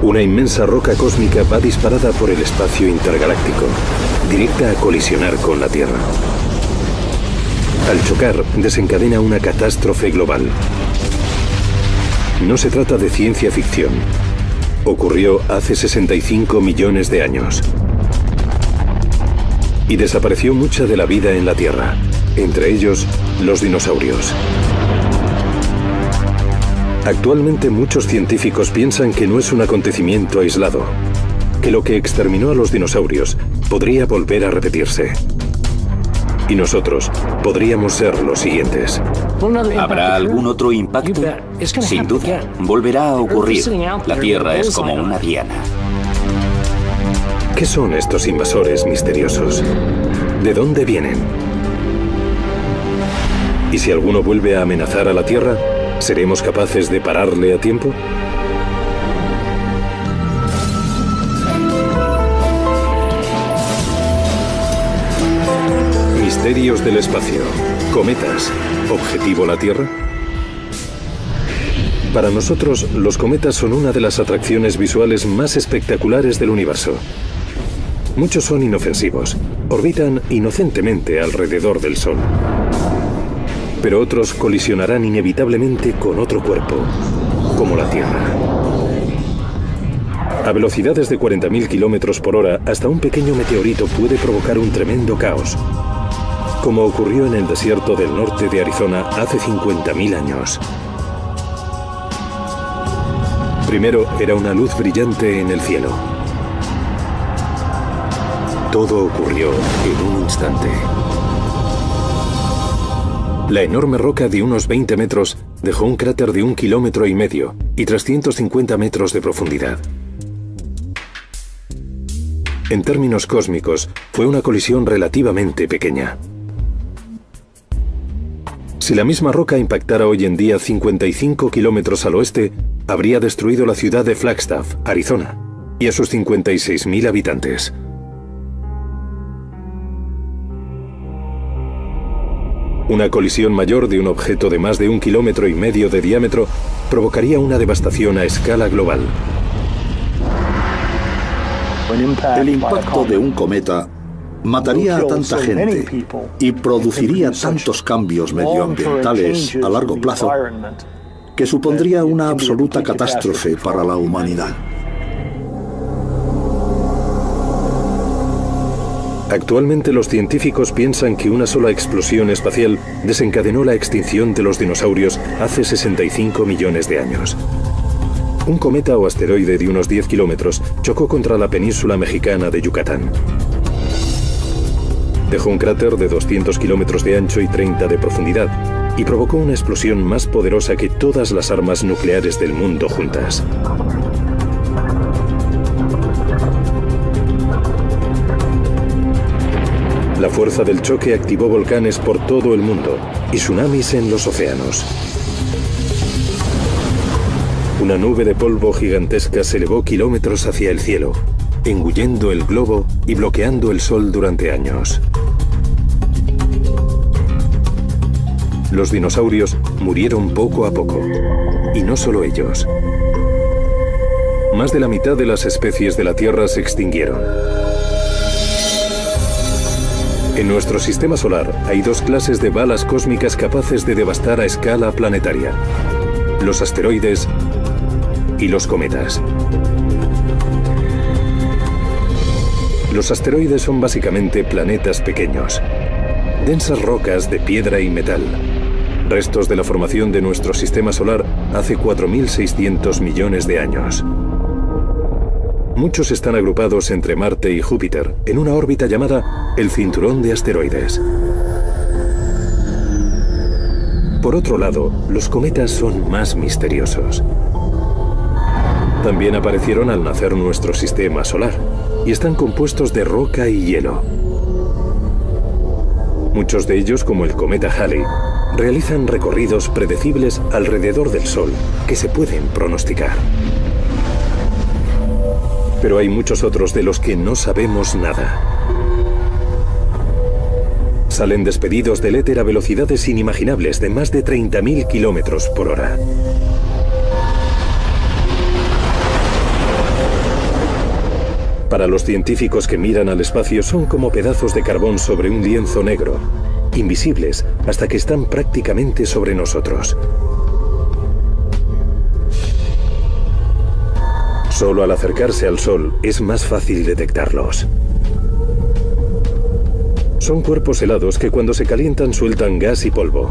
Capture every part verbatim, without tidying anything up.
Una inmensa roca cósmica va disparada por el espacio intergaláctico, directa a colisionar con la Tierra. Al chocar, desencadena una catástrofe global. No se trata de ciencia ficción. Ocurrió hace sesenta y cinco millones de años. Y desapareció mucha de la vida en la Tierra, entre ellos los dinosaurios. Actualmente muchos científicos piensan que no es un acontecimiento aislado, que lo que exterminó a los dinosaurios podría volver a repetirse. Y nosotros podríamos ser los siguientes. ¿Habrá algún otro impacto? Sin duda, volverá a ocurrir. La Tierra es como una diana. ¿Qué son estos invasores misteriosos? ¿De dónde vienen? ¿Y si alguno vuelve a amenazar a la Tierra, seremos capaces de pararle a tiempo? Misterios del espacio. Cometas. ¿Objetivo la Tierra? Para nosotros, los cometas son una de las atracciones visuales más espectaculares del universo. Muchos son inofensivos. Orbitan inocentemente alrededor del Sol. Pero otros colisionarán inevitablemente con otro cuerpo, como la Tierra. A velocidades de cuarenta mil kilómetros por hora, hasta un pequeño meteorito puede provocar un tremendo caos, como ocurrió en el desierto del norte de Arizona hace cincuenta mil años. Primero era una luz brillante en el cielo. Todo ocurrió en un instante. La enorme roca de unos veinte metros dejó un cráter de un kilómetro y medio y trescientos cincuenta metros de profundidad. En términos cósmicos, fue una colisión relativamente pequeña. Si la misma roca impactara hoy en día cincuenta y cinco kilómetros al oeste, habría destruido la ciudad de Flagstaff, Arizona, y a sus cincuenta y seis mil habitantes. Una colisión mayor de un objeto de más de un kilómetro y medio de diámetro provocaría una devastación a escala global. El impacto de un cometa mataría a tanta gente y produciría tantos cambios medioambientales a largo plazo que supondría una absoluta catástrofe para la humanidad. Actualmente los científicos piensan que una sola explosión espacial desencadenó la extinción de los dinosaurios hace sesenta y cinco millones de años. Un cometa o asteroide de unos diez kilómetros chocó contra la península mexicana de Yucatán. Dejó un cráter de doscientos kilómetros de ancho y treinta de profundidad y provocó una explosión más poderosa que todas las armas nucleares del mundo juntas. La fuerza del choque activó volcanes por todo el mundo y tsunamis en los océanos. Una nube de polvo gigantesca se elevó kilómetros hacia el cielo, engullendo el globo y bloqueando el sol durante años. Los dinosaurios murieron poco a poco, y no solo ellos. Más de la mitad de las especies de la Tierra se extinguieron. En nuestro sistema solar hay dos clases de balas cósmicas capaces de devastar a escala planetaria: los asteroides y los cometas. Los asteroides son básicamente planetas pequeños, densas rocas de piedra y metal, restos de la formación de nuestro sistema solar hace cuatro mil seiscientos millones de años. Muchos están agrupados entre Marte y Júpiter en una órbita llamada el cinturón de asteroides. Por otro lado, los cometas son más misteriosos. También aparecieron al nacer nuestro sistema solar y están compuestos de roca y hielo. Muchos de ellos, como el cometa Halley, realizan recorridos predecibles alrededor del Sol que se pueden pronosticar. Pero hay muchos otros de los que no sabemos nada. Salen despedidos del éter a velocidades inimaginables de más de treinta mil kilómetros por hora. Para los científicos que miran al espacio son como pedazos de carbón sobre un lienzo negro, invisibles hasta que están prácticamente sobre nosotros. Solo al acercarse al Sol es más fácil detectarlos. Son cuerpos helados que cuando se calientan sueltan gas y polvo.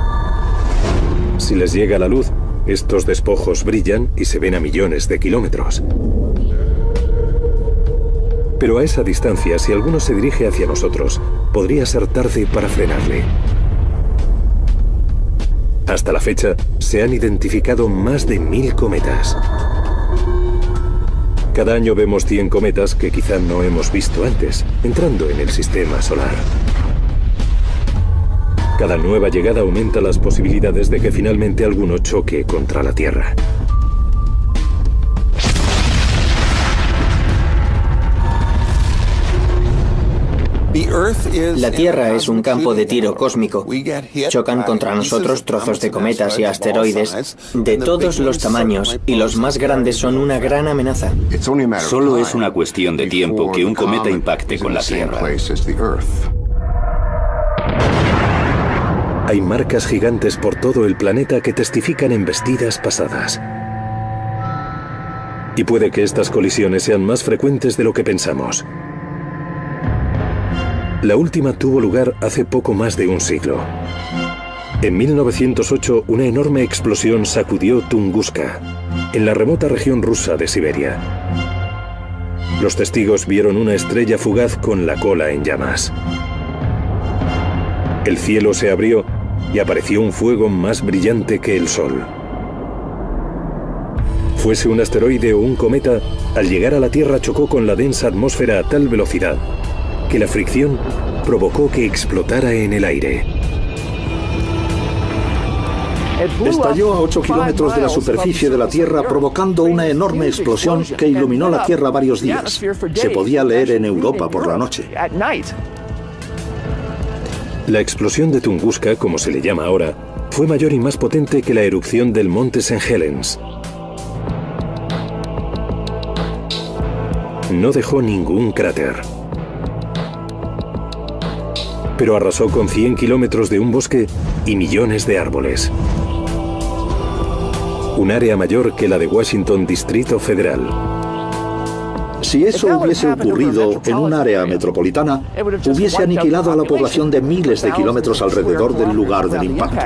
Si les llega la luz, estos despojos brillan y se ven a millones de kilómetros. Pero a esa distancia, si alguno se dirige hacia nosotros, podría ser tarde para frenarle. Hasta la fecha, se han identificado más de mil cometas. Cada año vemos cien cometas que quizá no hemos visto antes, entrando en el sistema solar. Cada nueva llegada aumenta las posibilidades de que finalmente alguno choque contra la Tierra. La Tierra es un campo de tiro cósmico. Chocan contra nosotros trozos de cometas y asteroides de todos los tamaños, y los más grandes son una gran amenaza. Solo es una cuestión de tiempo que un cometa impacte con la Tierra. Hay marcas gigantes por todo el planeta que testifican embestidas pasadas. Y puede que estas colisiones sean más frecuentes de lo que pensamos. La última tuvo lugar hace poco más de un siglo. En mil novecientos ocho, una enorme explosión sacudió Tunguska, en la remota región rusa de Siberia. Los testigos vieron una estrella fugaz con la cola en llamas. El cielo se abrió y apareció un fuego más brillante que el Sol. Fuese un asteroide o un cometa, al llegar a la Tierra chocó con la densa atmósfera a tal velocidad que la fricción provocó que explotara en el aire. Estalló a ocho kilómetros de la superficie de la Tierra, provocando una enorme explosión que iluminó la Tierra varios días. Se podía leer en Europa por la noche. La explosión de Tunguska, como se le llama ahora, fue mayor y más potente que la erupción del monte Saint Helens. No dejó ningún cráter, pero arrasó con cien kilómetros de un bosque y millones de árboles. Un área mayor que la de Washington Distrito Federal. Si eso hubiese ocurrido en un área metropolitana, hubiese aniquilado a la población de miles de kilómetros alrededor del lugar del impacto.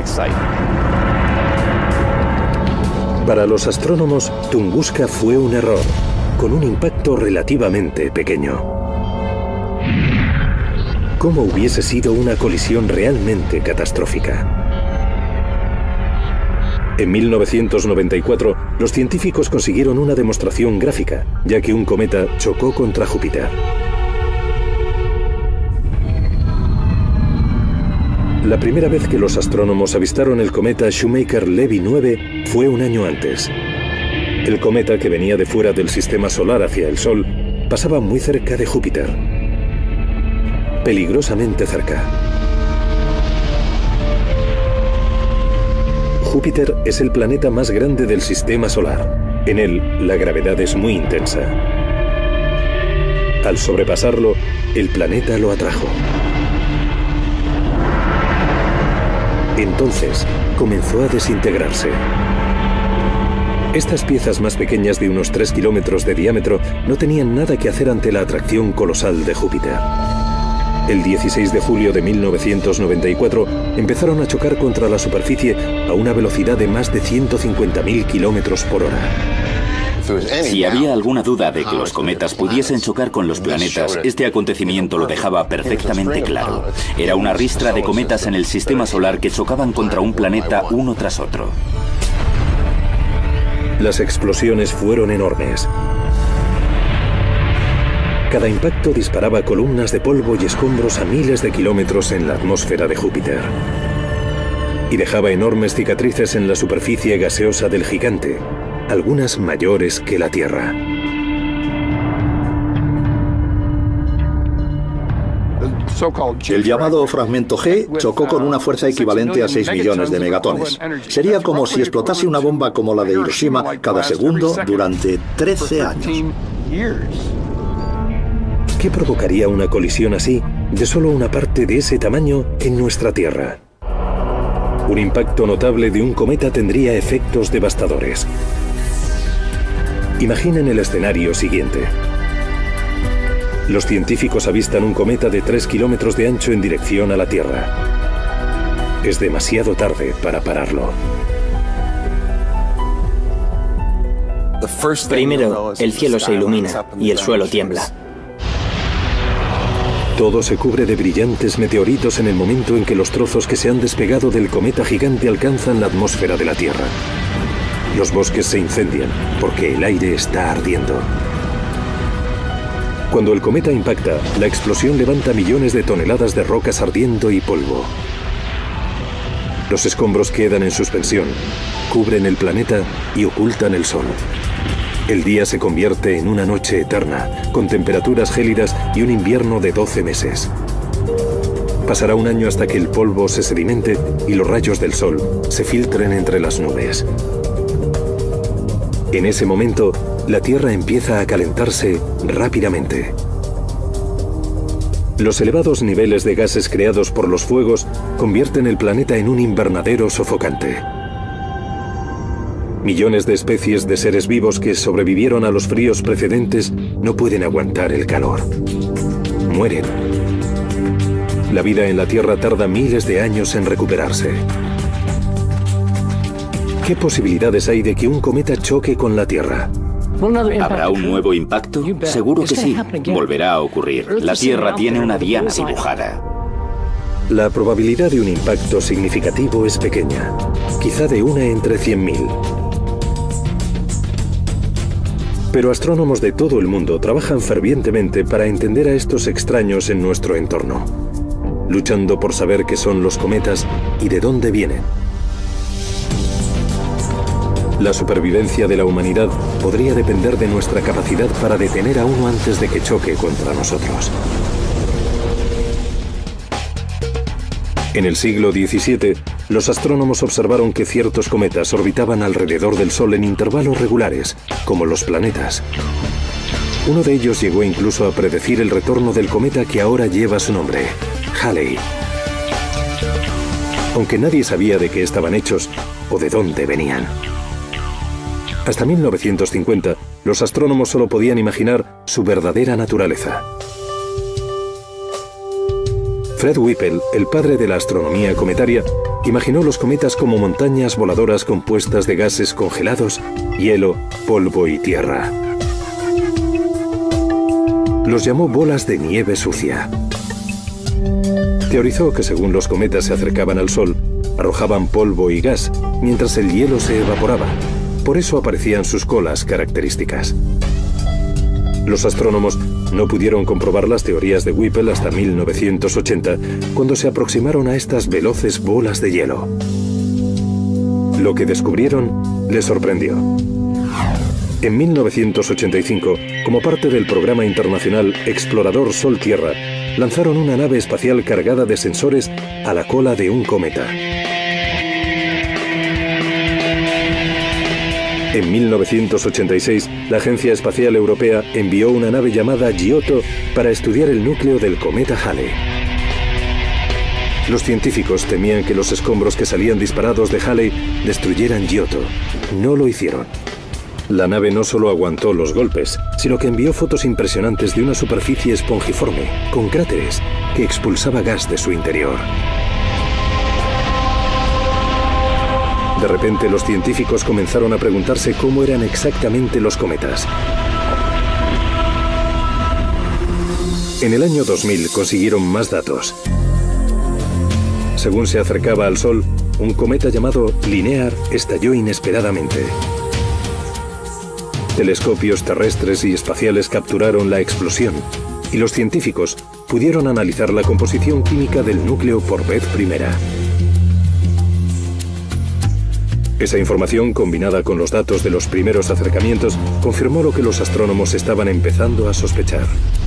Para los astrónomos, Tunguska fue un error, con un impacto relativamente pequeño. ¿Cómo hubiese sido una colisión realmente catastrófica? En mil novecientos noventa y cuatro, los científicos consiguieron una demostración gráfica, ya que un cometa chocó contra Júpiter. La primera vez que los astrónomos avistaron el cometa Shoemaker-Levy nueve fue un año antes. El cometa, que venía de fuera del sistema solar hacia el Sol, pasaba muy cerca de Júpiter. Peligrosamente cerca. Júpiter es el planeta más grande del sistema solar. En él, la gravedad es muy intensa. Al sobrepasarlo, el planeta lo atrajo. Entonces, comenzó a desintegrarse. Estas piezas más pequeñas de unos tres kilómetros de diámetro no tenían nada que hacer ante la atracción colosal de Júpiter. El dieciséis de julio de mil novecientos noventa y cuatro empezaron a chocar contra la superficie a una velocidad de más de ciento cincuenta mil kilómetros por hora. Si había alguna duda de que los cometas pudiesen chocar con los planetas, este acontecimiento lo dejaba perfectamente claro. Era una ristra de cometas en el sistema solar que chocaban contra un planeta uno tras otro. Las explosiones fueron enormes. Cada impacto disparaba columnas de polvo y escombros a miles de kilómetros en la atmósfera de Júpiter. Y dejaba enormes cicatrices en la superficie gaseosa del gigante, algunas mayores que la Tierra. El llamado fragmento G chocó con una fuerza equivalente a seis millones de megatones. Sería como si explotase una bomba como la de Hiroshima cada segundo durante trece años. ¿Qué provocaría una colisión así de solo una parte de ese tamaño en nuestra Tierra? Un impacto notable de un cometa tendría efectos devastadores. Imaginen el escenario siguiente. Los científicos avistan un cometa de tres kilómetros de ancho en dirección a la Tierra. Es demasiado tarde para pararlo. Primero, el cielo se ilumina y el suelo tiembla. Todo se cubre de brillantes meteoritos en el momento en que los trozos que se han despegado del cometa gigante alcanzan la atmósfera de la Tierra. Los bosques se incendian porque el aire está ardiendo. Cuando el cometa impacta, la explosión levanta millones de toneladas de rocas ardiendo y polvo. Los escombros quedan en suspensión, cubren el planeta y ocultan el sol. El día se convierte en una noche eterna, con temperaturas gélidas y un invierno de doce meses. Pasará un año hasta que el polvo se sedimente y los rayos del sol se filtren entre las nubes. En ese momento, la Tierra empieza a calentarse rápidamente. Los elevados niveles de gases creados por los fuegos convierten el planeta en un invernadero sofocante. Millones de especies de seres vivos que sobrevivieron a los fríos precedentes no pueden aguantar el calor. Mueren. La vida en la Tierra tarda miles de años en recuperarse. ¿Qué posibilidades hay de que un cometa choque con la Tierra? ¿Habrá un nuevo impacto? Seguro que sí. Volverá a ocurrir. La Tierra tiene una diana dibujada. La probabilidad de un impacto significativo es pequeña, quizá de una entre cien mil. Pero astrónomos de todo el mundo trabajan fervientemente para entender a estos extraños en nuestro entorno, luchando por saber qué son los cometas y de dónde vienen. La supervivencia de la humanidad podría depender de nuestra capacidad para detener a uno antes de que choque contra nosotros. En el siglo diecisiete, los astrónomos observaron que ciertos cometas orbitaban alrededor del Sol en intervalos regulares, como los planetas. Uno de ellos llegó incluso a predecir el retorno del cometa que ahora lleva su nombre, Halley. Aunque nadie sabía de qué estaban hechos o de dónde venían. Hasta mil novecientos cincuenta, los astrónomos solo podían imaginar su verdadera naturaleza. Fred Whipple, el padre de la astronomía cometaria, imaginó los cometas como montañas voladoras compuestas de gases congelados, hielo, polvo y tierra. Los llamó bolas de nieve sucia. Teorizó que según los cometas se acercaban al Sol, arrojaban polvo y gas, mientras el hielo se evaporaba. Por eso aparecían sus colas características. Los astrónomos no pudieron comprobar las teorías de Whipple hasta mil novecientos ochenta, cuando se aproximaron a estas veloces bolas de hielo. Lo que descubrieron les sorprendió. En mil novecientos ochenta y cinco, como parte del programa internacional Explorador Sol-Tierra, lanzaron una nave espacial cargada de sensores a la cola de un cometa. En mil novecientos ochenta y seis, la Agencia Espacial Europea envió una nave llamada Giotto para estudiar el núcleo del cometa Halley. Los científicos temían que los escombros que salían disparados de Halley destruyeran Giotto. No lo hicieron. La nave no solo aguantó los golpes, sino que envió fotos impresionantes de una superficie esponjiforme, con cráteres, que expulsaba gas de su interior. De repente, los científicos comenzaron a preguntarse cómo eran exactamente los cometas. En el año dos mil consiguieron más datos. Según se acercaba al Sol, un cometa llamado Linear estalló inesperadamente. Telescopios terrestres y espaciales capturaron la explosión, y los científicos pudieron analizar la composición química del núcleo por vez primera. Esa información, combinada con los datos de los primeros acercamientos, confirmó lo que los astrónomos estaban empezando a sospechar.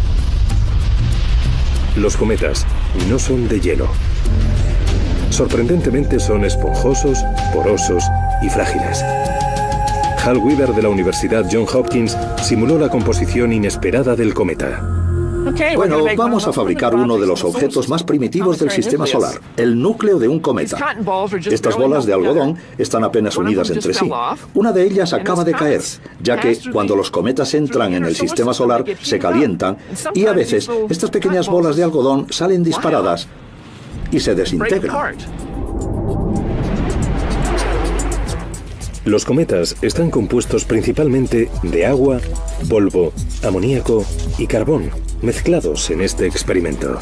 Los cometas no son de hielo. Sorprendentemente son esponjosos, porosos y frágiles. Hal Weaver de la Universidad Johns Hopkins simuló la composición inesperada del cometa. Bueno, vamos a fabricar uno de los objetos más primitivos del sistema solar, el núcleo de un cometa. Estas bolas de algodón están apenas unidas entre sí. Una de ellas acaba de caer, ya que cuando los cometas entran en el sistema solar se calientan y a veces estas pequeñas bolas de algodón salen disparadas y se desintegran. Los cometas están compuestos principalmente de agua, polvo, amoníaco y carbón, mezclados en este experimento.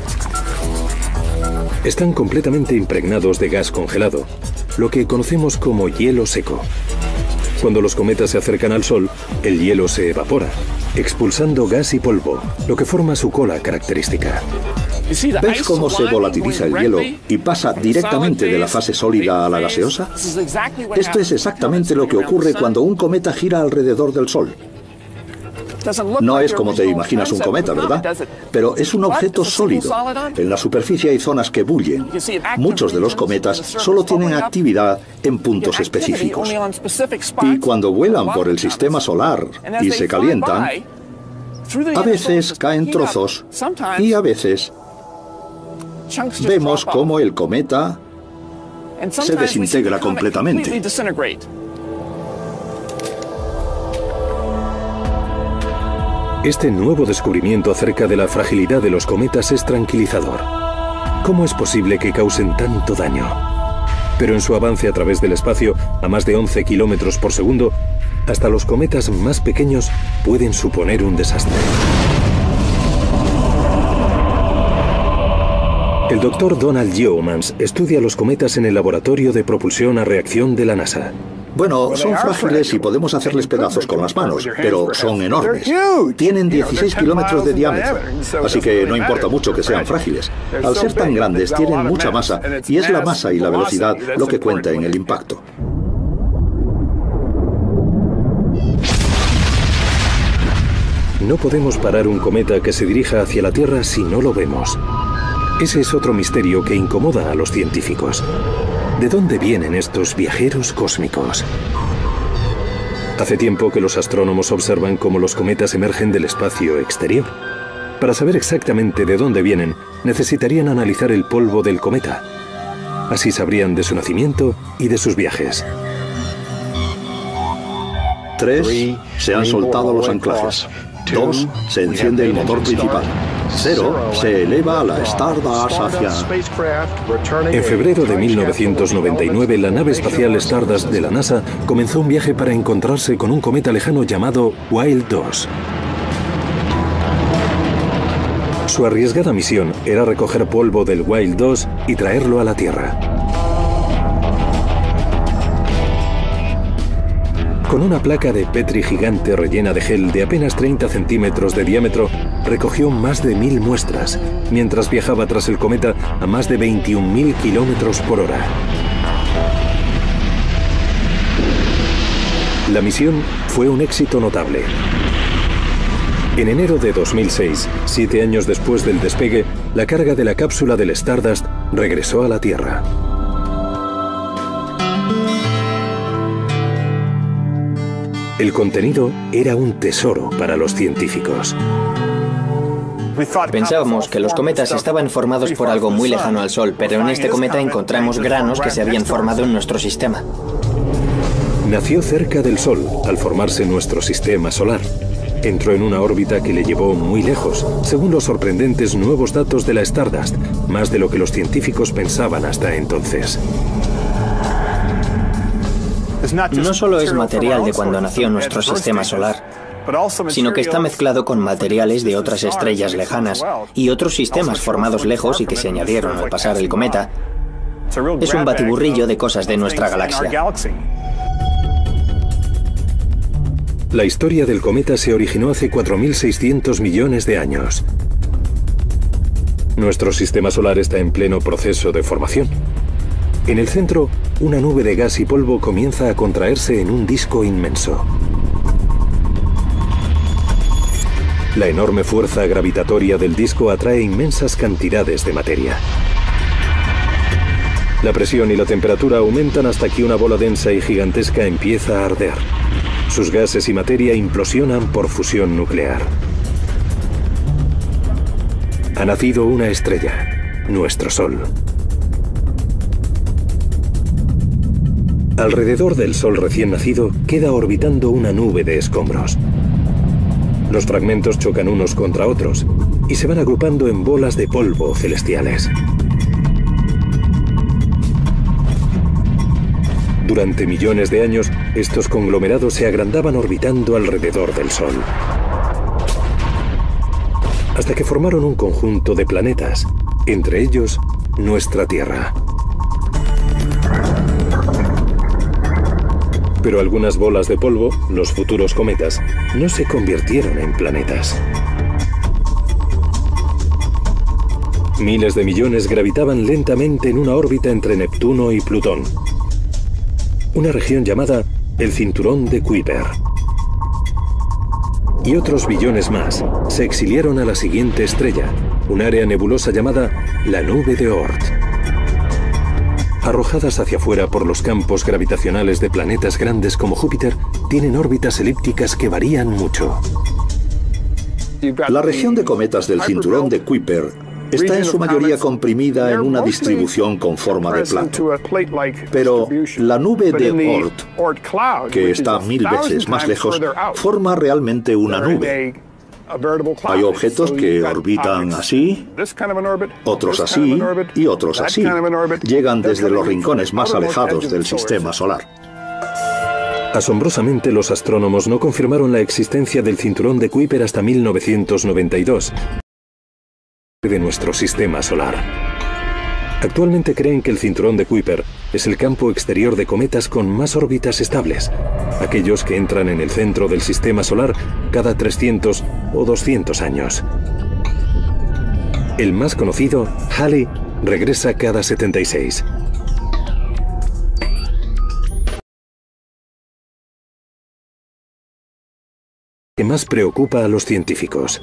Están completamente impregnados de gas congelado, lo que conocemos como hielo seco. Cuando los cometas se acercan al Sol, el hielo se evapora, expulsando gas y polvo, lo que forma su cola característica. ¿Ves cómo se volatiliza el hielo y pasa directamente de la fase sólida a la gaseosa? Esto es exactamente lo que ocurre cuando un cometa gira alrededor del Sol. No es como te imaginas un cometa, ¿verdad? Pero es un objeto sólido. En la superficie hay zonas que bullen. Muchos de los cometas solo tienen actividad en puntos específicos. Y cuando vuelan por el sistema solar y se calientan, a veces caen trozos y a veces vemos cómo el cometa se desintegra completamente. Este nuevo descubrimiento acerca de la fragilidad de los cometas es tranquilizador. ¿Cómo es posible que causen tanto daño? Pero en su avance a través del espacio, a más de once kilómetros por segundo, hasta los cometas más pequeños pueden suponer un desastre. El doctor Donald Yeomans estudia los cometas en el Laboratorio de Propulsión a Reacción de la NASA. Bueno, son frágiles y podemos hacerles pedazos con las manos, pero son enormes. Tienen dieciséis kilómetros de diámetro, así que no importa mucho que sean frágiles. Al ser tan grandes, tienen mucha masa, y es la masa y la velocidad lo que cuenta en el impacto. No podemos parar un cometa que se dirija hacia la Tierra si no lo vemos. Ese es otro misterio que incomoda a los científicos. ¿De dónde vienen estos viajeros cósmicos? Hace tiempo que los astrónomos observan cómo los cometas emergen del espacio exterior. Para saber exactamente de dónde vienen, necesitarían analizar el polvo del cometa. Así sabrían de su nacimiento y de sus viajes. Tres, se han soltado los anclajes. Dos, se enciende el motor principal. Cero, se eleva a la Stardust hacia... En febrero de mil novecientos noventa y nueve, la nave espacial Stardust de la NASA comenzó un viaje para encontrarse con un cometa lejano llamado Wild dos. Su arriesgada misión era recoger polvo del Wild dos y traerlo a la Tierra. Con una placa de Petri gigante rellena de gel de apenas treinta centímetros de diámetro, recogió más de mil muestras, mientras viajaba tras el cometa a más de veintiún mil kilómetros por hora. La misión fue un éxito notable. En enero de dos mil seis, siete años después del despegue, la carga de la cápsula del Stardust regresó a la Tierra. El contenido era un tesoro para los científicos. Pensábamos que los cometas estaban formados por algo muy lejano al Sol, pero en este cometa encontramos granos que se habían formado en nuestro sistema. Nació cerca del Sol, al formarse nuestro sistema solar. Entró en una órbita que le llevó muy lejos, según los sorprendentes nuevos datos de la Stardust, más de lo que los científicos pensaban hasta entonces. No solo es material de cuando nació nuestro sistema solar, sino que está mezclado con materiales de otras estrellas lejanas y otros sistemas formados lejos y que se añadieron al pasar el cometa. Es un batiburrillo de cosas de nuestra galaxia. La historia del cometa se originó hace cuatro mil seiscientos millones de años. Nuestro sistema solar está en pleno proceso de formación. En el centro, una nube de gas y polvo comienza a contraerse en un disco inmenso. La enorme fuerza gravitatoria del disco atrae inmensas cantidades de materia. La presión y la temperatura aumentan hasta que una bola densa y gigantesca empieza a arder. Sus gases y materia implosionan por fusión nuclear. Ha nacido una estrella, nuestro Sol. Alrededor del Sol recién nacido queda orbitando una nube de escombros. Los fragmentos chocan unos contra otros y se van agrupando en bolas de polvo celestiales. Durante millones de años, estos conglomerados se agrandaban orbitando alrededor del Sol, hasta que formaron un conjunto de planetas, entre ellos nuestra Tierra. Pero algunas bolas de polvo, los futuros cometas, no se convirtieron en planetas. Miles de millones gravitaban lentamente en una órbita entre Neptuno y Plutón, una región llamada el Cinturón de Kuiper. Y otros billones más se exiliaron a la siguiente estrella, un área nebulosa llamada la Nube de Oort. Arrojadas hacia afuera por los campos gravitacionales de planetas grandes como Júpiter, tienen órbitas elípticas que varían mucho. La región de cometas del cinturón de Kuiper está en su mayoría comprimida en una distribución con forma de plato. Pero la nube de Oort, que está mil veces más lejos, forma realmente una nube. Hay objetos que orbitan así, otros así y otros así. Llegan desde los rincones más alejados del sistema solar. Asombrosamente, los astrónomos no confirmaron la existencia del cinturón de Kuiper hasta mil novecientos noventa y dos, de nuestro sistema solar. Actualmente creen que el cinturón de Kuiper es el campo exterior de cometas con más órbitas estables, aquellos que entran en el centro del sistema solar cada trescientos o doscientos años. El más conocido, Halley, regresa cada setenta y seis. ¿Qué más preocupa a los científicos?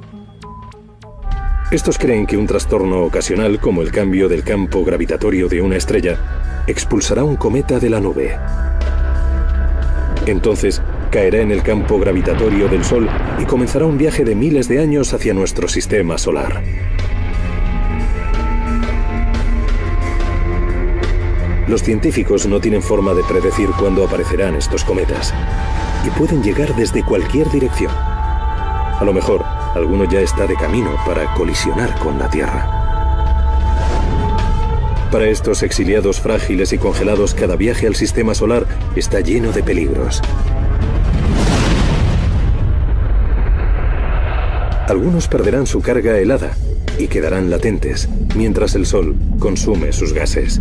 Estos creen que un trastorno ocasional, como el cambio del campo gravitatorio de una estrella, expulsará un cometa de la nube. Entonces, caerá en el campo gravitatorio del Sol y comenzará un viaje de miles de años hacia nuestro sistema solar. Los científicos no tienen forma de predecir cuándo aparecerán estos cometas, y pueden llegar desde cualquier dirección. A lo mejor, alguno ya está de camino para colisionar con la Tierra. Para estos exiliados frágiles y congelados, cada viaje al sistema solar está lleno de peligros. Algunos perderán su carga helada y quedarán latentes, mientras el Sol consume sus gases.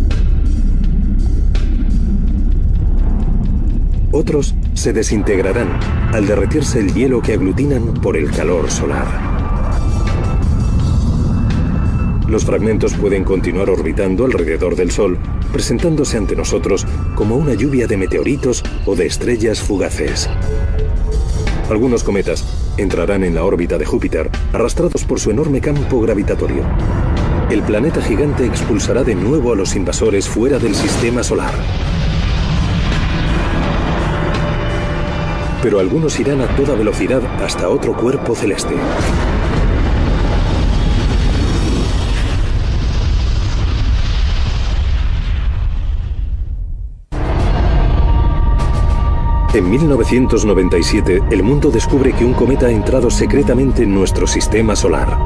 Otros se desintegrarán al derretirse el hielo que aglutinan por el calor solar. Los fragmentos pueden continuar orbitando alrededor del Sol, presentándose ante nosotros como una lluvia de meteoritos o de estrellas fugaces. Algunos cometas entrarán en la órbita de Júpiter, arrastrados por su enorme campo gravitatorio. El planeta gigante expulsará de nuevo a los invasores fuera del sistema solar. Pero algunos irán a toda velocidad hasta otro cuerpo celeste. En mil novecientos noventa y siete, el mundo descubre que un cometa ha entrado secretamente en nuestro sistema solar.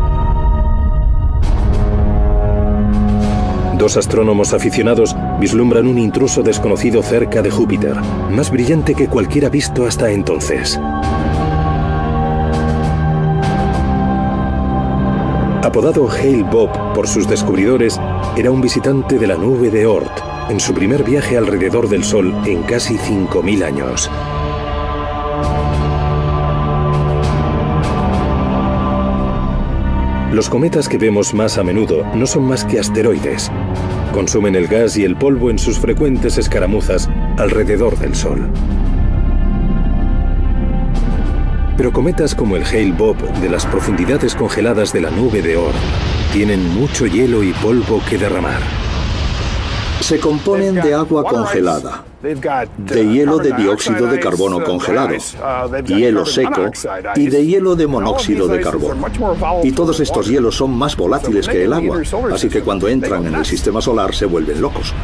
Dos astrónomos aficionados vislumbran un intruso desconocido cerca de Júpiter, más brillante que cualquiera visto hasta entonces. Apodado Hale-Bopp por sus descubridores, era un visitante de la nube de Oort, en su primer viaje alrededor del Sol en casi cinco mil años. Los cometas que vemos más a menudo no son más que asteroides. Consumen el gas y el polvo en sus frecuentes escaramuzas alrededor del Sol. Pero cometas como el Hale-Bopp de las profundidades congeladas de la nube de Oort tienen mucho hielo y polvo que derramar. Se componen de agua congelada, de hielo de dióxido de carbono congelado, hielo seco y de hielo de monóxido de carbono. Y todos estos hielos son más volátiles que el agua, así que cuando entran en el sistema solar se vuelven locos.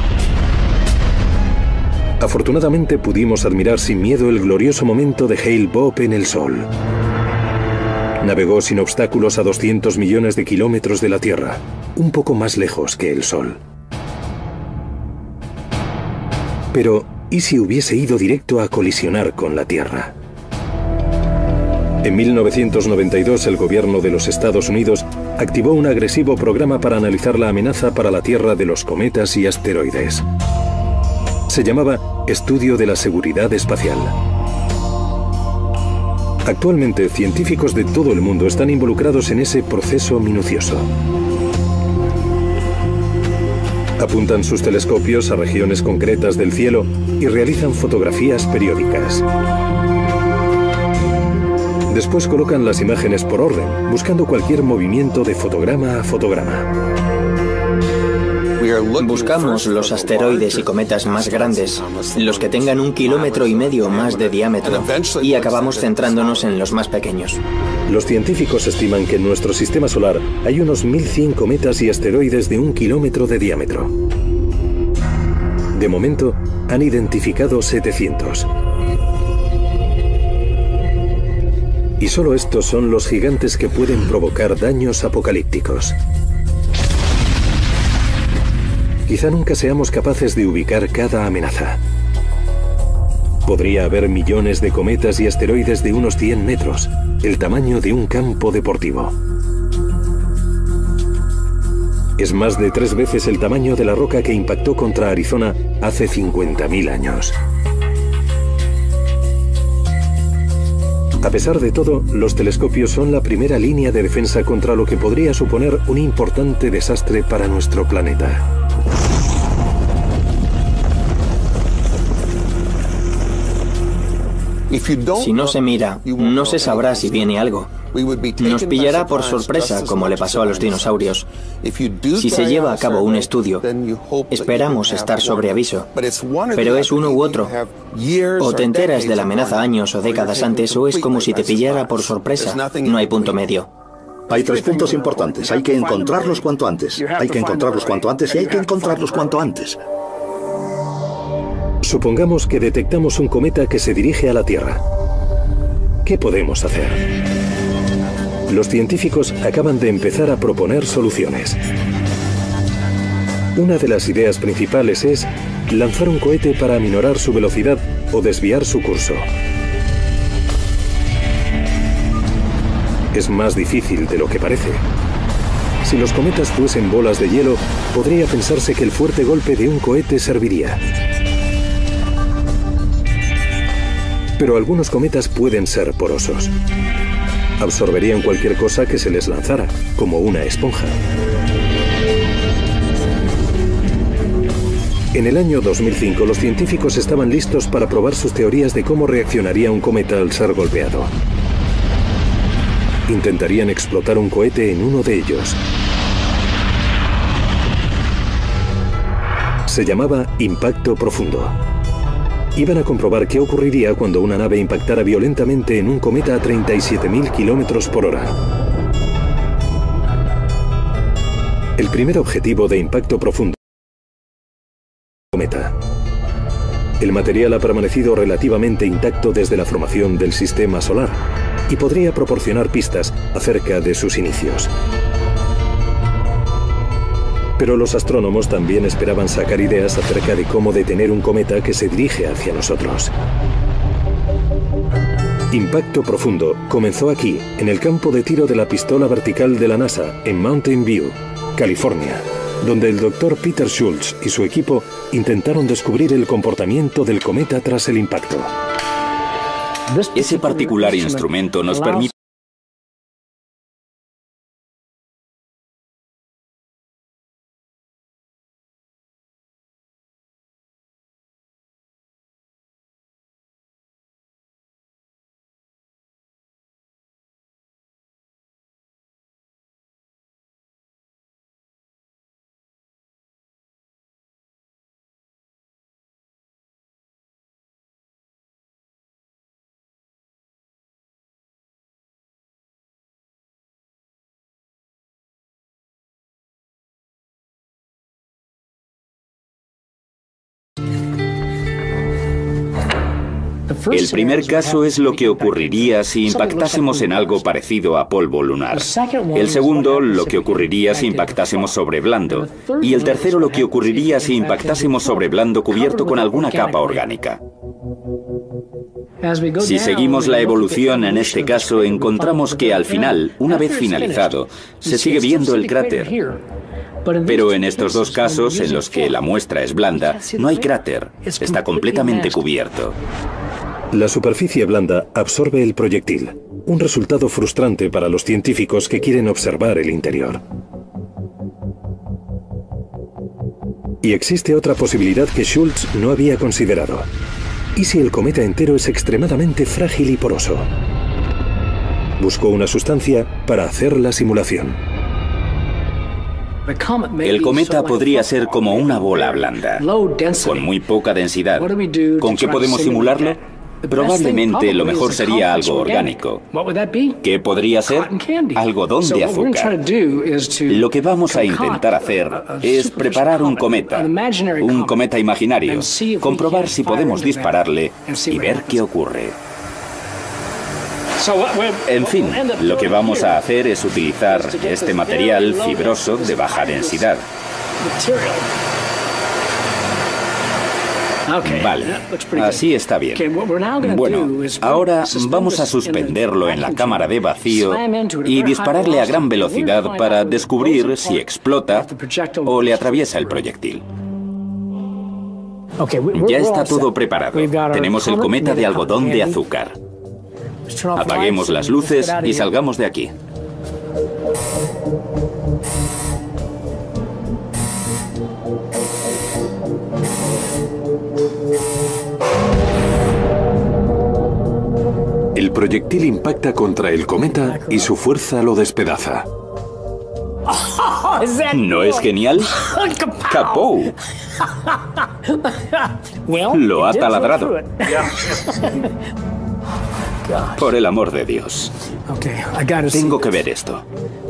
Afortunadamente pudimos admirar sin miedo el glorioso momento de Hale-Bopp en el Sol. Navegó sin obstáculos a doscientos millones de kilómetros de la Tierra, un poco más lejos que el Sol. Pero, ¿y si hubiese ido directo a colisionar con la Tierra? En mil novecientos noventa y dos, el gobierno de los Estados Unidos activó un agresivo programa para analizar la amenaza para la Tierra de los cometas y asteroides. Se llamaba Estudio de la Seguridad Espacial. Actualmente, científicos de todo el mundo están involucrados en ese proceso minucioso. Apuntan sus telescopios a regiones concretas del cielo y realizan fotografías periódicas. Después colocan las imágenes por orden, buscando cualquier movimiento de fotograma a fotograma. Buscamos los asteroides y cometas más grandes, los que tengan un kilómetro y medio más de diámetro, y acabamos centrándonos en los más pequeños. Los científicos estiman que en nuestro sistema solar hay unos mil cien cometas y asteroides de un kilómetro de diámetro. De momento, han identificado setecientos. Y solo estos son los gigantes que pueden provocar daños apocalípticos. Quizá nunca seamos capaces de ubicar cada amenaza. Podría haber millones de cometas y asteroides de unos cien metros, el tamaño de un campo deportivo. Es más de tres veces el tamaño de la roca que impactó contra Arizona hace cincuenta mil años. A pesar de todo, los telescopios son la primera línea de defensa contra lo que podría suponer un importante desastre para nuestro planeta. Si no se mira, no se sabrá si viene algo. Nos pillará por sorpresa, como le pasó a los dinosaurios. Si se lleva a cabo un estudio, esperamos estar sobre aviso. Pero es uno u otro. O te enteras de la amenaza años o décadas antes, o es como si te pillara por sorpresa. No hay punto medio. Hay tres puntos importantes. Hay que encontrarlos cuanto antes. Hay que encontrarlos cuanto antes y hay que encontrarlos cuanto antes. Supongamos que detectamos un cometa que se dirige a la Tierra. ¿Qué podemos hacer? Los científicos acaban de empezar a proponer soluciones. Una de las ideas principales es lanzar un cohete para aminorar su velocidad o desviar su curso. Es más difícil de lo que parece. Si los cometas fuesen bolas de hielo, podría pensarse que el fuerte golpe de un cohete serviría. Pero algunos cometas pueden ser porosos. Absorberían cualquier cosa que se les lanzara, como una esponja. En el año dos mil cinco, los científicos estaban listos para probar sus teorías de cómo reaccionaría un cometa al ser golpeado. Intentarían explotar un cohete en uno de ellos. Se llamaba impacto profundo. Iban a comprobar qué ocurriría cuando una nave impactara violentamente en un cometa a treinta y siete mil kilómetros por hora. El primer objetivo de impacto profundo es el cometa. El material ha permanecido relativamente intacto desde la formación del sistema solar y podría proporcionar pistas acerca de sus inicios. Pero los astrónomos también esperaban sacar ideas acerca de cómo detener un cometa que se dirige hacia nosotros. Impacto Profundo comenzó aquí, en el campo de tiro de la pistola vertical de la NASA, en Mountain View, California, donde el doctor Peter Schultz y su equipo intentaron descubrir el comportamiento del cometa tras el impacto. Ese particular instrumento nos permite El primer caso es lo que ocurriría si impactásemos en algo parecido a polvo lunar. El segundo, lo que ocurriría si impactásemos sobre blando. Y el tercero, lo que ocurriría si impactásemos sobre blando cubierto con alguna capa orgánica. Si seguimos la evolución en este caso, encontramos que al final, una vez finalizado, se sigue viendo el cráter. Pero en estos dos casos, en los que la muestra es blanda, no hay cráter, está completamente cubierto. La superficie blanda absorbe el proyectil, un resultado frustrante para los científicos que quieren observar el interior. Y existe otra posibilidad que Schultz no había considerado. ¿Y si el cometa entero es extremadamente frágil y poroso? Buscó una sustancia para hacer la simulación. El cometa podría ser como una bola blanda, con muy poca densidad. ¿Con qué podemos simularlo? Probablemente lo mejor sería algo orgánico. ¿Qué podría ser? Algodón de azúcar. Lo que vamos a intentar hacer es preparar un cometa, un cometa imaginario, comprobar si podemos dispararle y ver qué ocurre. En fin, lo que vamos a hacer es utilizar este material fibroso de baja densidad. Vale, así está bien. Bueno, ahora vamos a suspenderlo en la cámara de vacío y dispararle a gran velocidad para descubrir si explota o le atraviesa el proyectil. Ya está todo preparado. Tenemos el cometa de algodón de azúcar. Apaguemos las luces y salgamos de aquí. El proyectil impacta contra el cometa y su fuerza lo despedaza. ¿No es genial? ¡Capó! Lo ha taladrado. Por el amor de Dios. Tengo que ver esto.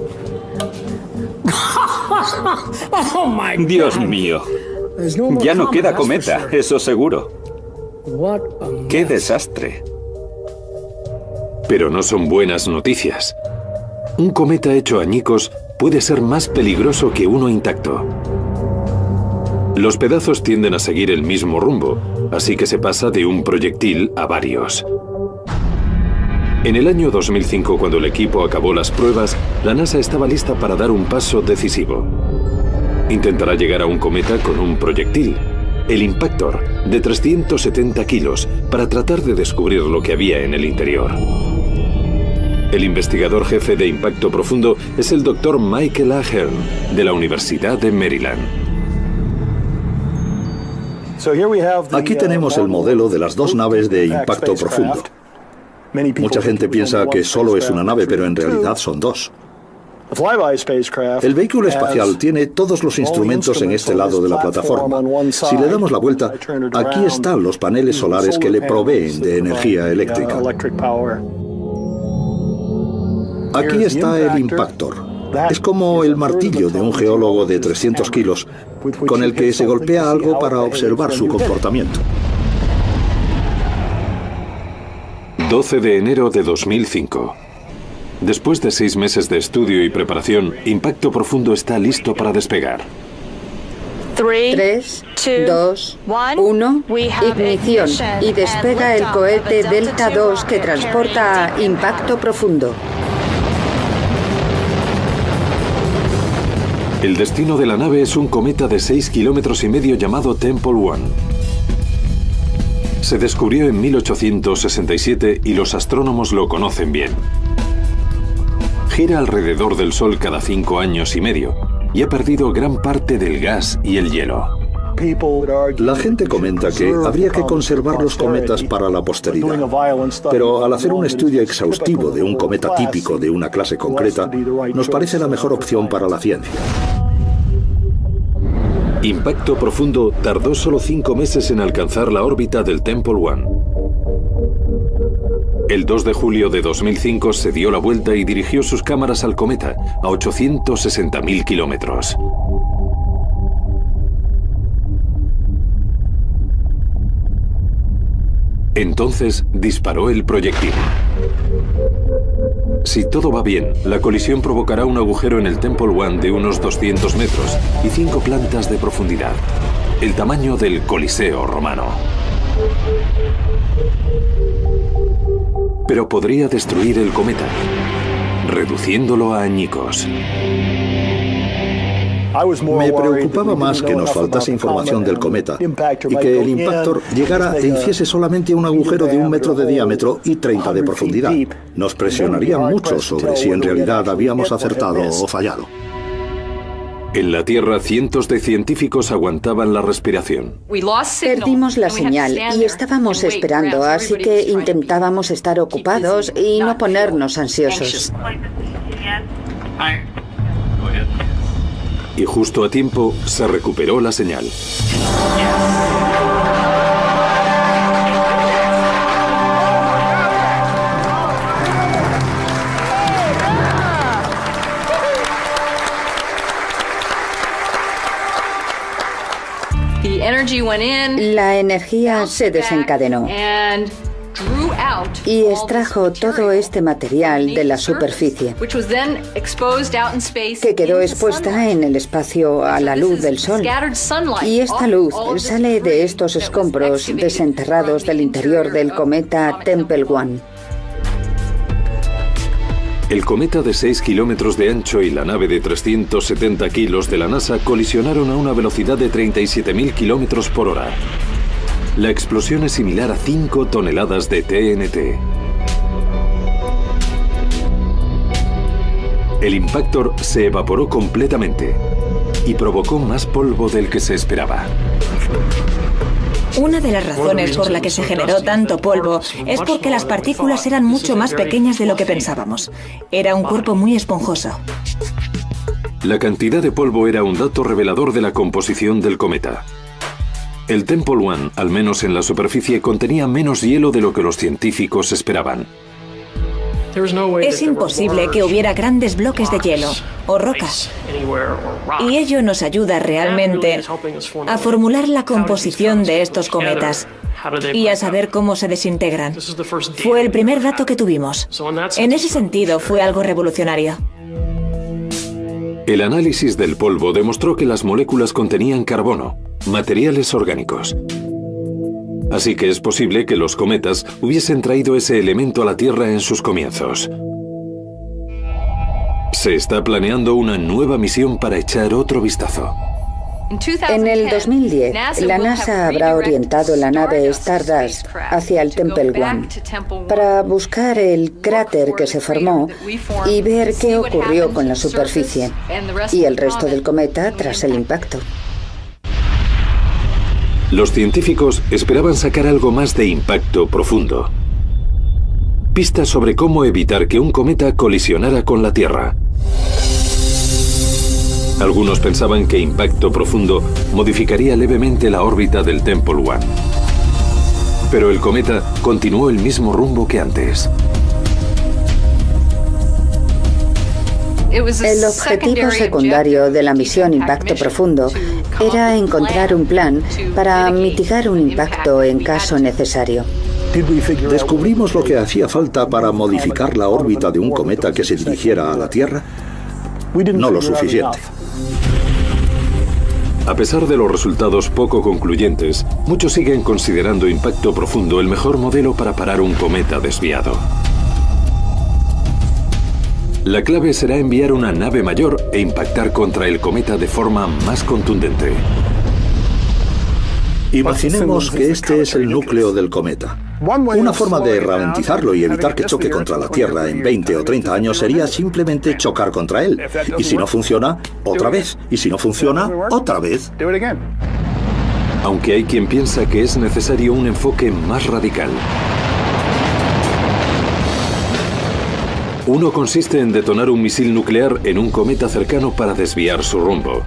Dios mío. Ya no queda cometa, eso seguro. ¡Qué desastre! Pero no son buenas noticias. Un cometa hecho añicos puede ser más peligroso que uno intacto. Los pedazos tienden a seguir el mismo rumbo, así que se pasa de un proyectil a varios. En el año dos mil cinco, cuando el equipo acabó las pruebas, la NASA estaba lista para dar un paso decisivo. Intentará llegar a un cometa con un proyectil, el Impactor, de trescientos setenta kilos, para tratar de descubrir lo que había en el interior. El investigador jefe de Impacto Profundo es el doctor Michael Ahern, de la Universidad de Maryland. Aquí tenemos el modelo de las dos naves de Impacto Profundo. Mucha gente piensa que solo es una nave, pero en realidad son dos. El vehículo espacial tiene todos los instrumentos en este lado de la plataforma. Si le damos la vuelta, aquí están los paneles solares que le proveen de energía eléctrica. Aquí está el Impactor. Es como el martillo de un geólogo de trescientos kilos, con el que se golpea algo para observar su comportamiento. doce de enero de dos mil cinco. Después de seis meses de estudio y preparación, Impacto Profundo está listo para despegar. tres, dos, uno, ignición, y despega el cohete Delta dos que transporta a Impacto Profundo. El destino de la nave es un cometa de seis kilómetros y medio llamado Temple One. Se descubrió en mil ochocientos sesenta y siete y los astrónomos lo conocen bien. Gira alrededor del Sol cada cinco años y medio y ha perdido gran parte del gas y el hielo. La gente comenta que habría que conservar los cometas para la posteridad, pero al hacer un estudio exhaustivo de un cometa típico de una clase concreta, nos parece la mejor opción para la ciencia. Impacto Profundo tardó solo cinco meses en alcanzar la órbita del Temple One. El dos de julio de dos mil cinco se dio la vuelta y dirigió sus cámaras al cometa a ochocientos sesenta mil kilómetros. Entonces disparó el proyectil. Si todo va bien, la colisión provocará un agujero en el Temple One de unos doscientos metros y cinco plantas de profundidad, el tamaño del Coliseo romano. Pero podría destruir el cometa, reduciéndolo a añicos. Me preocupaba más que nos faltase información del cometa y que el impactor llegara e hiciese solamente un agujero de un metro de diámetro y treinta de profundidad. Nos presionaría mucho sobre si en realidad habíamos acertado o fallado. En la Tierra, cientos de científicos aguantaban la respiración. Perdimos la señal y estábamos esperando, así que intentábamos estar ocupados y no ponernos ansiosos. Y justo a tiempo se recuperó la señal. La energía se desencadenó y extrajo todo este material de la superficie, que quedó expuesta en el espacio a la luz del Sol. Y esta luz sale de estos escombros desenterrados del interior del cometa Temple One. El cometa de seis kilómetros de ancho y la nave de trescientos setenta kilos de la NASA colisionaron a una velocidad de treinta y siete mil kilómetros por hora. La explosión es similar a cinco toneladas de T N T. El impactor se evaporó completamente y provocó más polvo del que se esperaba. Una de las razones por la que se generó tanto polvo es porque las partículas eran mucho más pequeñas de lo que pensábamos. Era un cuerpo muy esponjoso. La cantidad de polvo era un dato revelador de la composición del cometa. El Temple One, al menos en la superficie, contenía menos hielo de lo que los científicos esperaban. Es imposible que hubiera grandes bloques de hielo o rocas. Y ello nos ayuda realmente a formular la composición de estos cometas y a saber cómo se desintegran. Fue el primer dato que tuvimos. En ese sentido, fue algo revolucionario. El análisis del polvo demostró que las moléculas contenían carbono, materiales orgánicos. Así que es posible que los cometas hubiesen traído ese elemento a la Tierra en sus comienzos. Se está planeando una nueva misión para echar otro vistazo. En el dos mil diez, la NASA habrá orientado la nave Stardust hacia el Temple One para buscar el cráter que se formó y ver qué ocurrió con la superficie y el resto del cometa tras el impacto. Los científicos esperaban sacar algo más de impacto profundo. Pistas sobre cómo evitar que un cometa colisionara con la Tierra. Algunos pensaban que impacto profundo modificaría levemente la órbita del Temple One. Pero el cometa continuó el mismo rumbo que antes. El objetivo secundario de la misión Impacto Profundo era encontrar un plan para mitigar un impacto en caso necesario. ¿Descubrimos lo que hacía falta para modificar la órbita de un cometa que se dirigiera a la Tierra? No lo suficiente. A pesar de los resultados poco concluyentes, muchos siguen considerando Impacto Profundo el mejor modelo para parar un cometa desviado. La clave será enviar una nave mayor e impactar contra el cometa de forma más contundente. Imaginemos que este es el núcleo del cometa. Una forma de ralentizarlo y evitar que choque contra la Tierra en veinte o treinta años sería simplemente chocar contra él. Y si no funciona, otra vez. Y si no funciona, otra vez. Aunque hay quien piensa que es necesario un enfoque más radical. Uno consiste en detonar un misil nuclear en un cometa cercano para desviar su rumbo.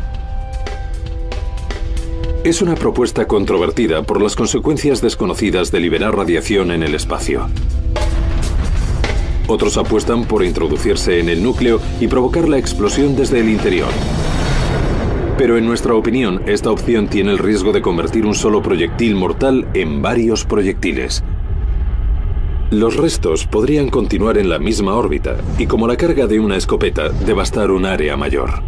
Es una propuesta controvertida por las consecuencias desconocidas de liberar radiación en el espacio. Otros apuestan por introducirse en el núcleo y provocar la explosión desde el interior. Pero en nuestra opinión, esta opción tiene el riesgo de convertir un solo proyectil mortal en varios proyectiles. Los restos podrían continuar en la misma órbita y, como la carga de una escopeta, devastar un área mayor.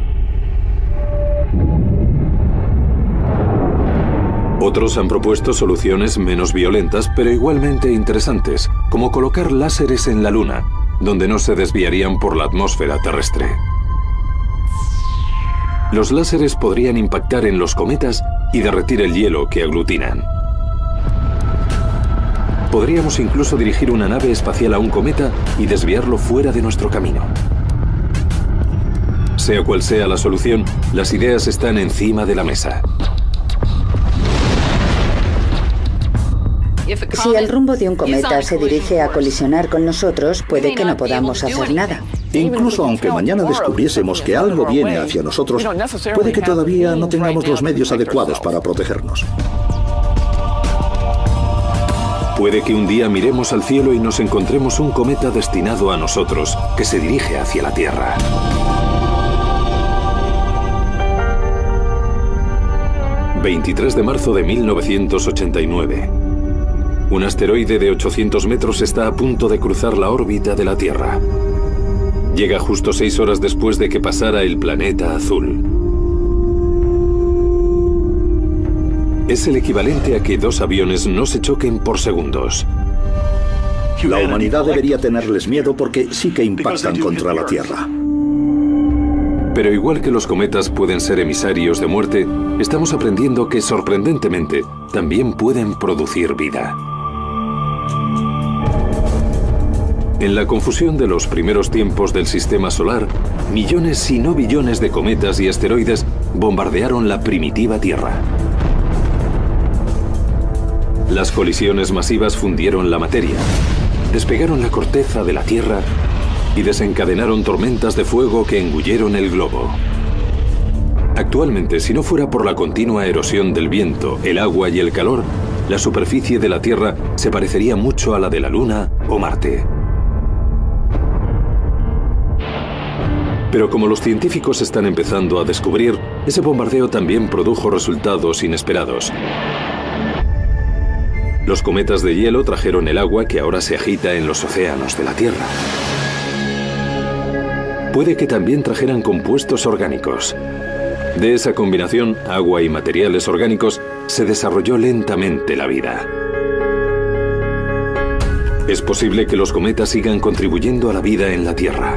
Otros han propuesto soluciones menos violentas, pero igualmente interesantes, como colocar láseres en la Luna, donde no se desviarían por la atmósfera terrestre. Los láseres podrían impactar en los cometas y derretir el hielo que aglutinan. Podríamos incluso dirigir una nave espacial a un cometa y desviarlo fuera de nuestro camino. Sea cual sea la solución, las ideas están encima de la mesa. Si el rumbo de un cometa se dirige a colisionar con nosotros, puede que no podamos hacer nada. Incluso aunque mañana descubriésemos que algo viene hacia nosotros, puede que todavía no tengamos los medios adecuados para protegernos. Puede que un día miremos al cielo y nos encontremos un cometa destinado a nosotros, que se dirige hacia la Tierra. veintitrés de marzo de mil novecientos ochenta y nueve. Un asteroide de ochocientos metros está a punto de cruzar la órbita de la Tierra. Llega justo seis horas después de que pasara el planeta azul. Es el equivalente a que dos aviones no se choquen por segundos. La humanidad debería tenerles miedo porque sí que impactan contra la Tierra. Pero igual que los cometas pueden ser emisarios de muerte, estamos aprendiendo que, sorprendentemente, también pueden producir vida. En la confusión de los primeros tiempos del sistema solar, millones si no billones de cometas y asteroides bombardearon la primitiva Tierra. Las colisiones masivas fundieron la materia, despegaron la corteza de la Tierra y desencadenaron tormentas de fuego que engulleron el globo. Actualmente, si no fuera por la continua erosión del viento, el agua y el calor, la superficie de la Tierra se parecería mucho a la de la Luna o Marte. Pero como los científicos están empezando a descubrir, ese bombardeo también produjo resultados inesperados. Los cometas de hielo trajeron el agua que ahora se agita en los océanos de la Tierra. Puede que también trajeran compuestos orgánicos. De esa combinación, agua y materiales orgánicos, se desarrolló lentamente la vida. Es posible que los cometas sigan contribuyendo a la vida en la Tierra.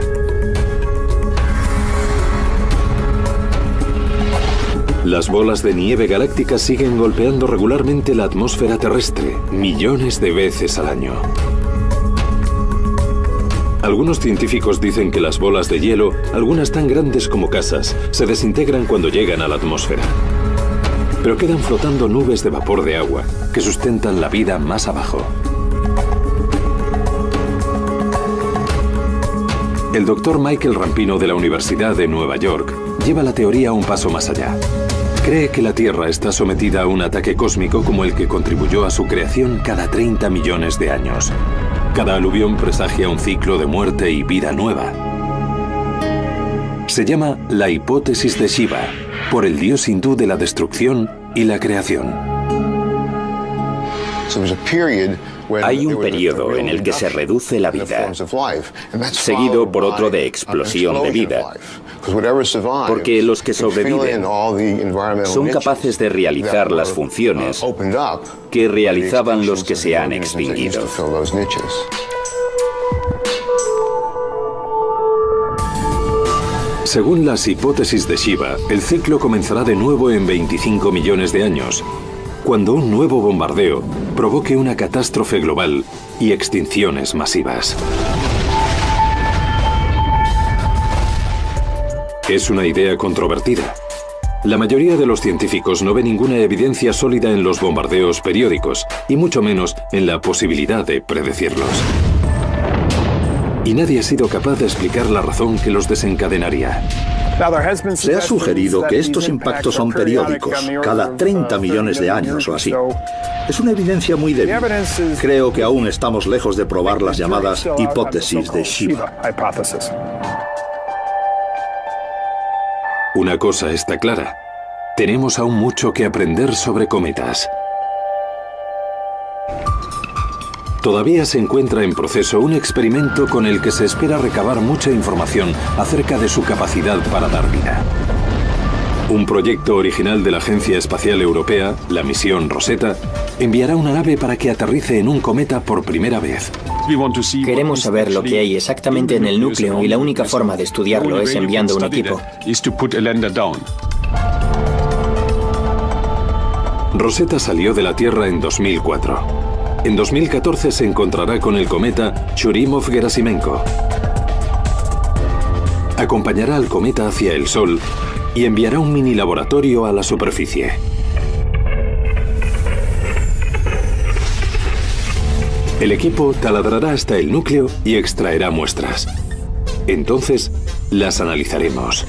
Las bolas de nieve galáctica siguen golpeando regularmente la atmósfera terrestre, millones de veces al año. Algunos científicos dicen que las bolas de hielo, algunas tan grandes como casas, se desintegran cuando llegan a la atmósfera. Pero quedan flotando nubes de vapor de agua que sustentan la vida más abajo. El doctor Michael Rampino de la Universidad de Nueva York lleva la teoría un paso más allá. Cree que la Tierra está sometida a un ataque cósmico como el que contribuyó a su creación cada treinta millones de años. Cada aluvión presagia un ciclo de muerte y vida nueva. Se llama la hipótesis de Shiva, por el dios hindú de la destrucción y la creación. Hay un periodo en el que se reduce la vida, seguido por otro de explosión de vida, porque los que sobreviven son capaces de realizar las funciones que realizaban los que se han extinguido. Según las hipótesis de Shiva, el ciclo comenzará de nuevo en veinticinco millones de años, cuando un nuevo bombardeo provoque una catástrofe global y extinciones masivas. Es una idea controvertida. La mayoría de los científicos no ve ninguna evidencia sólida en los bombardeos periódicos, y mucho menos en la posibilidad de predecirlos. Y nadie ha sido capaz de explicar la razón que los desencadenaría. Se ha sugerido que estos impactos son periódicos, cada treinta millones de años o así. Es una evidencia muy débil. Creo que aún estamos lejos de probar las llamadas hipótesis de Shiva. Una cosa está clara. Tenemos aún mucho que aprender sobre cometas. Todavía se encuentra en proceso un experimento con el que se espera recabar mucha información acerca de su capacidad para dar vida. Un proyecto original de la Agencia Espacial Europea, la misión Rosetta, enviará una nave para que aterrice en un cometa por primera vez. Queremos saber lo que hay exactamente en el núcleo y la única forma de estudiarlo es enviando un equipo. Rosetta salió de la Tierra en dos mil cuatro. En dos mil catorce se encontrará con el cometa Churyumov-Gerasimenko. Acompañará al cometa hacia el Sol y enviará un mini laboratorio a la superficie. El equipo taladrará hasta el núcleo y extraerá muestras. Entonces, las analizaremos.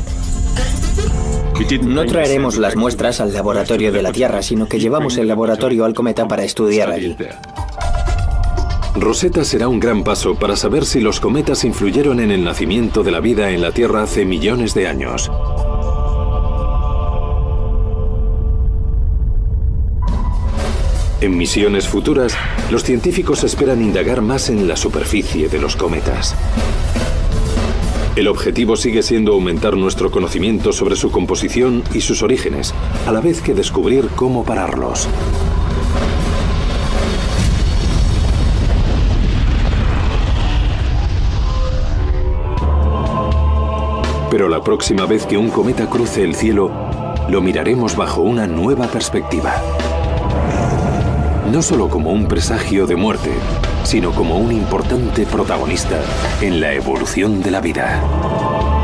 No traeremos las muestras al laboratorio de la Tierra, sino que llevamos el laboratorio al cometa para estudiar allí. Rosetta será un gran paso para saber si los cometas influyeron en el nacimiento de la vida en la Tierra hace millones de años. En misiones futuras, los científicos esperan indagar más en la superficie de los cometas. El objetivo sigue siendo aumentar nuestro conocimiento sobre su composición y sus orígenes, a la vez que descubrir cómo pararlos. Pero la próxima vez que un cometa cruce el cielo, lo miraremos bajo una nueva perspectiva. No solo como un presagio de muerte, sino como un importante protagonista en la evolución de la vida.